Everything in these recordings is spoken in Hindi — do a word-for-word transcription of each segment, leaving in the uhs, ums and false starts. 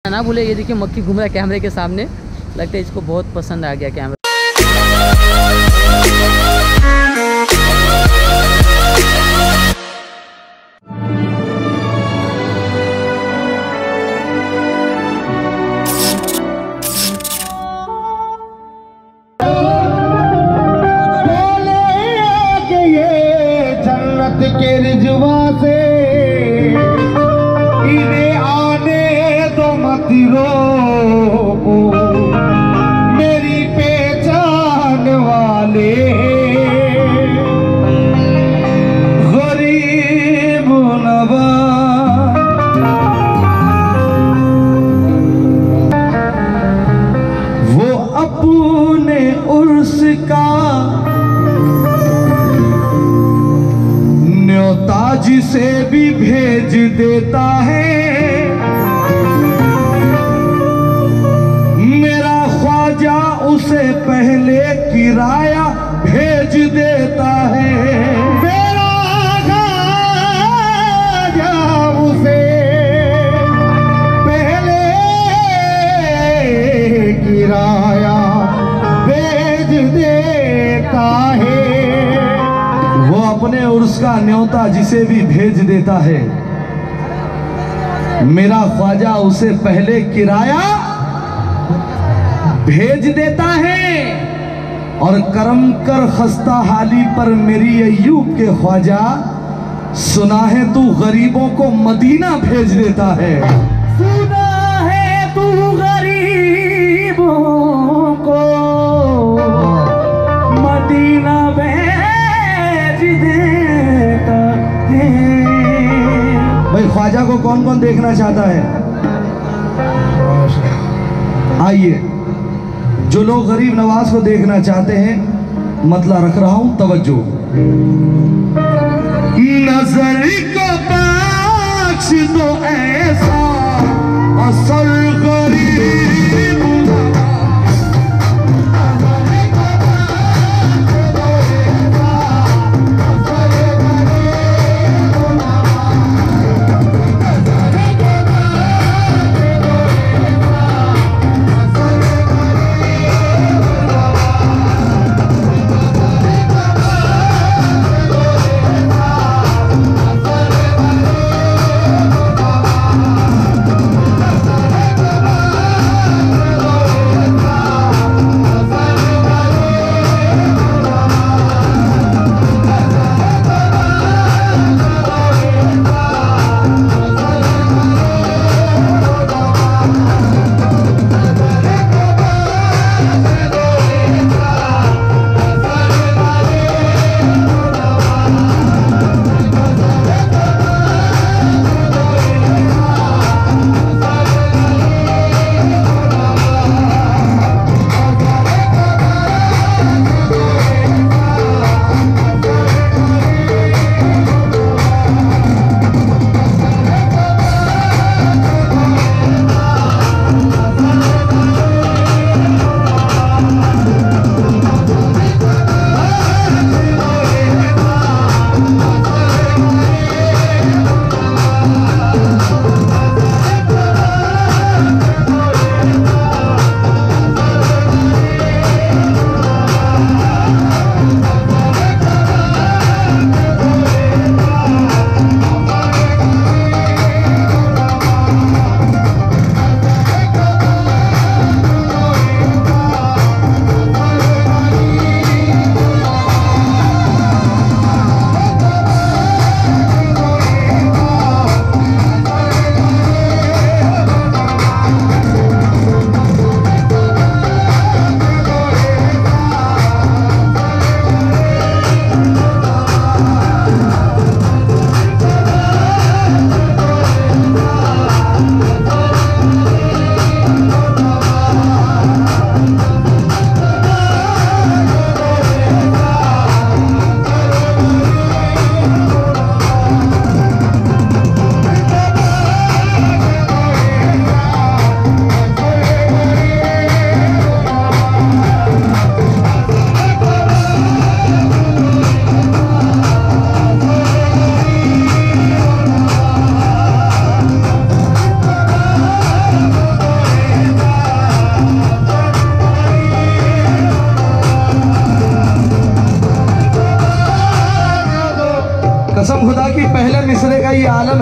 ना भूले, ये देखिए मक्खी घूम रहा है कैमरे के सामने, लगता है इसको बहुत पसंद आ गया कैमरा। के रिजवा से इन्हें आने दो मत रोको, मेरी पहचान वाले गरीब नवाज। वो अपने उर्स का ताज से भी भेज देता है, मेरा ख्वाजा उसे पहले किराया भेज देता है, मेरा ख्वाजा उसे पहले किराया भेज देता है। वो अपने उर्स का न्योता जिसे भी भेज देता है, मेरा ख्वाजा उसे पहले किराया भेज देता है। और करम कर खस्ता हाली पर मेरी अय्यूब के ख्वाजा, सुना है तू गरीबों को मदीना भेज देता है। सुना है तू गरीबों को मदीना भाई। ख्वाजा को कौन कौन देखना चाहता है? आइए, जो लोग गरीब नवाज को देखना चाहते हैं, मतला रख रहा हूं, तवज्जो। नजर को बख्श दो ऐसा असर गरीब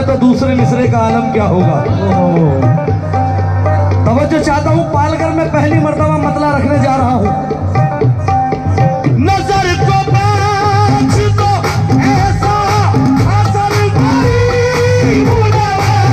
है तो दूसरे मिसरे का आलम क्या होगा। तवज्जो चाहता हूँ, पालघर में पहली मर्तबा मतला रखने जा रहा हूँ। नजर को पाँच तो ऐसा असर कोई बुलावा,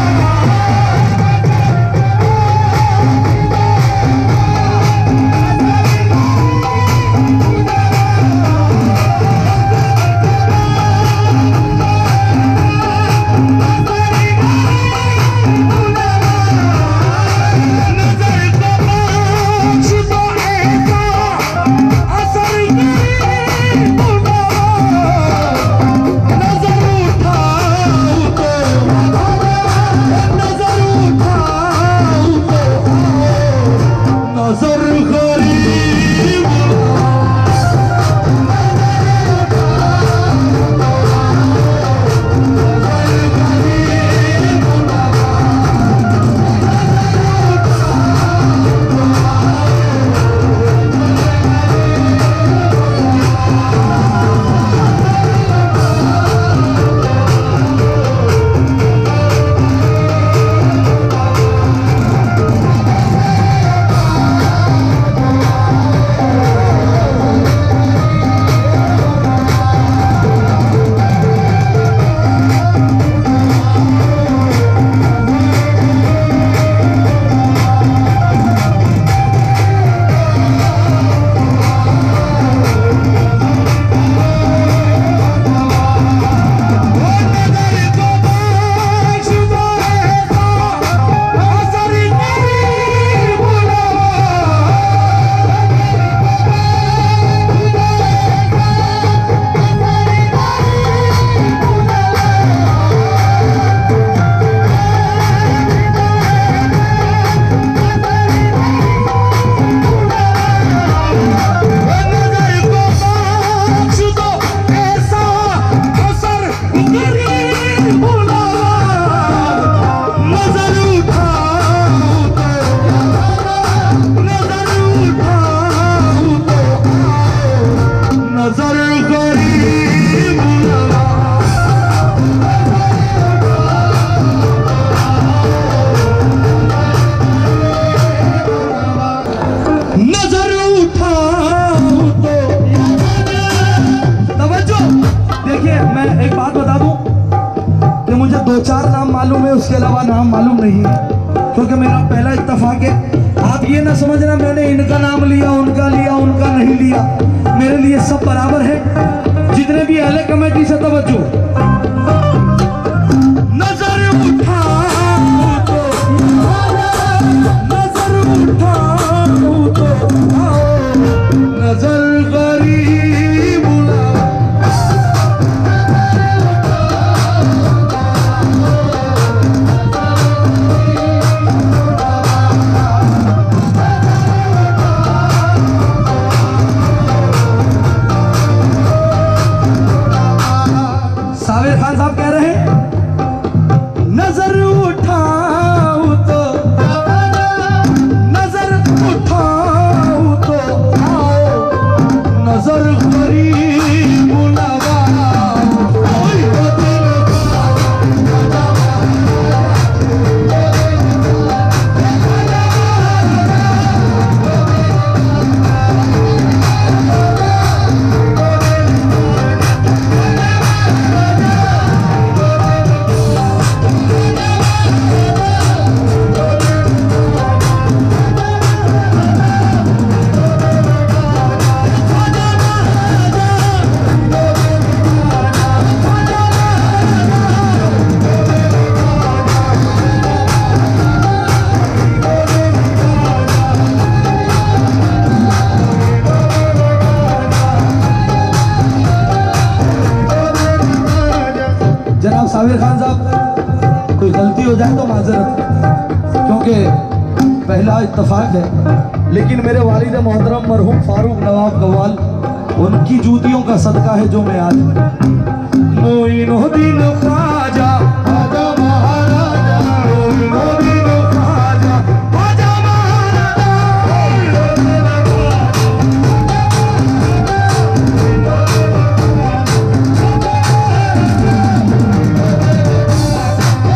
उसके अलावा नाम मालूम नहीं है, क्योंकि मेरा पहला इत्तेफाक है। आप ये ना समझना मैंने इनका नाम लिया, उनका लिया, उनका नहीं लिया, मेरे लिए सब बराबर है। जितने भी अहले कमेटी से तवज्जो, नजर उठाओ तो नजर उठाओ तो नजर गरीब साबिर खान साहब, कोई गलती हो जाए तो माजरत, क्योंकि पहला इत्तेफाक है। लेकिन मेरे वालिद मोहतरम मरहूम फारूक नवाब गवाल, उनकी जूतियों का सदका है जो मैं आज मोइनुद्दीन ख्वाजा ख्वाजा महाराजा मोइनुद्दीन ख्वाजा ख्वाजा महाराजा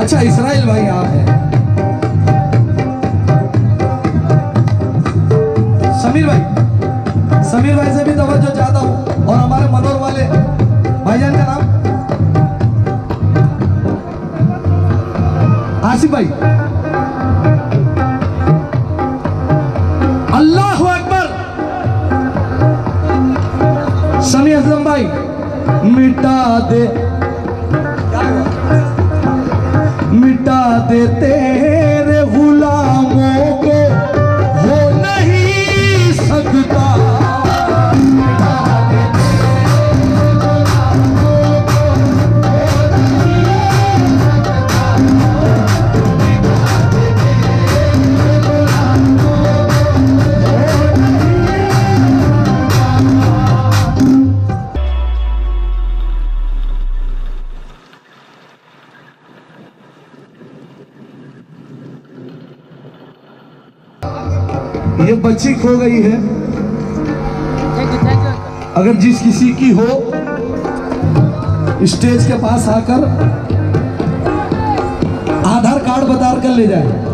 अच्छा इसराइल भाई आप हैं। समीर भाई, समीर भाई से भी तवज्जो चाहता हूं। और हमारे मनोर वाले भाईजान का नाम आसिफ भाई। अल्लाह अकबर। सनी असलम भाई, मिटा दे मिटा दे तेरे गुलामों को, हो नहीं सकता। ये बच्ची खो गई है। अगर जिस किसी की हो, स्टेज के पास आकर आधार कार्ड बता कर ले जाए।